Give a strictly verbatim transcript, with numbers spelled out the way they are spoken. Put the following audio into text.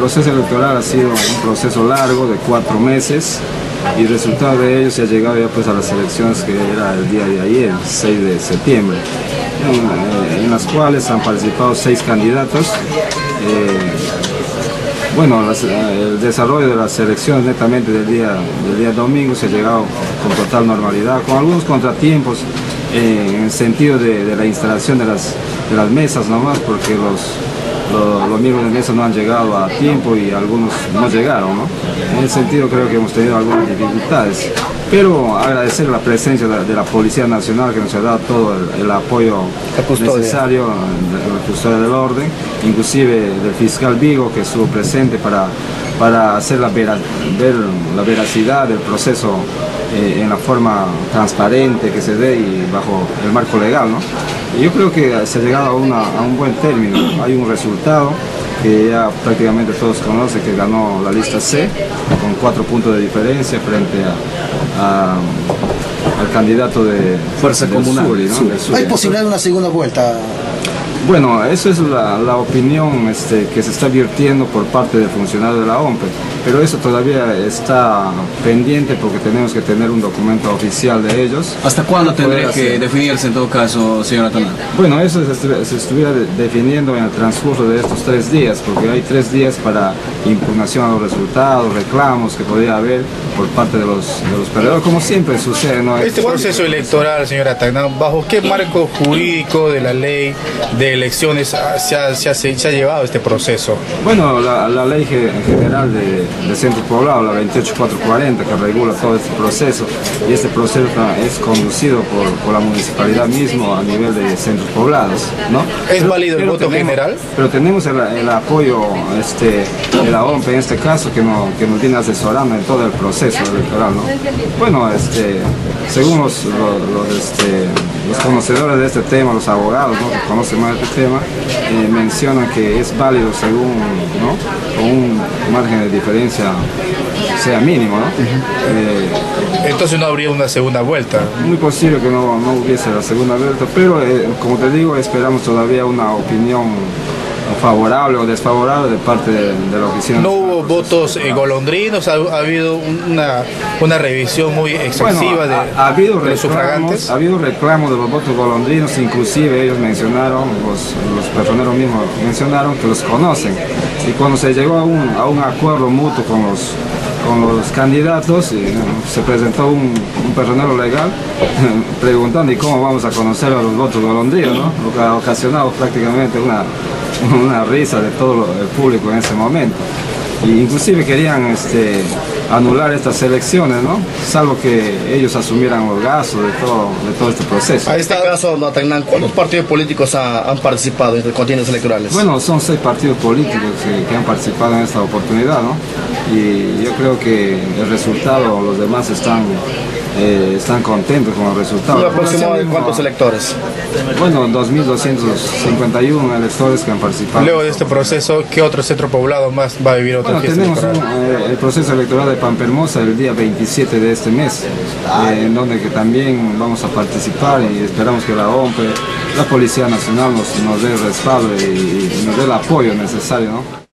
proceso electoral ha sido un proceso largo de cuatro meses y el resultado de ello se ha llegado ya pues a las elecciones que era el día de ayer, seis de septiembre, en, en las cuales han participado seis candidatos. Eh, Bueno, las, el desarrollo de las elecciones netamente del día, del día domingo se ha llegado con total normalidad, con algunos contratiempos eh, en el sentido de, de la instalación de las, de las mesas nomás, porque los, los, los miembros de mesa no han llegado a tiempo y algunos no llegaron, ¿no? En ese sentido creo que hemos tenido algunas dificultades, pero agradecer la presencia de, de la Policía Nacional que nos ha dado todo el, el apoyo necesario, la custodia del orden, inclusive del fiscal Vigo que estuvo presente para, para hacer la, vera, ver la veracidad del proceso eh, en la forma transparente que se dé y bajo el marco legal, ¿no? Y yo creo que se ha llegado a, una, a un buen término, hay un resultado que ya prácticamente todos conocen, que ganó la lista C con cuatro puntos de diferencia frente a, a, al candidato de Fuerza Comunal. Sur, ¿no? Sur, Sur. ¿Hay posibilidad de una segunda vuelta? Bueno, eso es la, la opinión este, que se está virtiendo por parte del funcionario de la O M P E, pero eso todavía está pendiente porque tenemos que tener un documento oficial de ellos. ¿Hasta cuándo tendría que definirse en todo caso, señora Tanán? Bueno, eso se, se estuviera de, definiendo en el transcurso de estos tres días, porque hay tres días para impugnación a los resultados, reclamos que podría haber por parte de los, de los perdedores, como siempre sucede, ¿no? Este proceso electoral, señora Tanán, ¿bajo qué marco jurídico de la ley de elecciones se ha, se ha, se ha llevado este proceso? Bueno, la, la ley general de, de centros poblados, la veintiocho mil cuatrocientos cuarenta, que regula todo este proceso, y este proceso es conducido por, por la municipalidad mismo a nivel de centros poblados, ¿no? ¿Es pero, válido el voto tenemos, general? Pero tenemos el, el apoyo este, de la O M P E en este caso, que, no, que nos viene asesorando en todo el proceso electoral, ¿no? Bueno, este, según los, los, los, este, los conocedores de este tema, los abogados, ¿no?, que conocen más de este tema, eh, mencionan que es válido según, ¿no?, con un margen de diferencia sea mínimo, ¿no? Uh-huh. eh, Entonces no habría una segunda vuelta. Muy posible que no, no hubiese la segunda vuelta, pero eh, como te digo, esperamos todavía una opinión favorable o desfavorable de parte de, de la oficina. ¿No hubo votos eh, golondrinos? ¿Ha, ha habido una, una revisión muy excesiva? Bueno, ha, de, ha habido de los sufragantes? Ha habido reclamos de los votos golondrinos, inclusive ellos mencionaron, los, los personeros mismos mencionaron que los conocen. Y cuando se llegó a un, a un acuerdo mutuo con los, con los candidatos, y, eh, se presentó un, un personero legal preguntando ¿y cómo vamos a conocer a los votos golondrinos?, ¿no? Lo que ha ocasionado prácticamente una una risa de todo lo, el público en ese momento. Y inclusive querían este, anular estas elecciones, ¿no?, salvo que ellos asumieran los gastos de todo, de todo este proceso. A este caso, Tacnan, ¿cuántos partidos políticos ha, han participado en las contiendas electorales? Bueno, son seis partidos políticos que, que han participado en esta oportunidad, ¿no? Y yo creo que el resultado, los demás están Eh, están contentos con el resultado. ¿Un aproximado de cuántos electores? Bueno, dos mil doscientos cincuenta y uno electores que han participado. Luego de este proceso, ¿qué otro centro poblado más va a vivir otra bueno, fiesta tenemos electoral? un, eh, el proceso electoral de Pampermosa el día veintisiete de este mes, eh, en donde que también vamos a participar y esperamos que la O M P E, la Policía Nacional nos, nos dé el respaldo y, y nos dé el apoyo necesario, ¿no?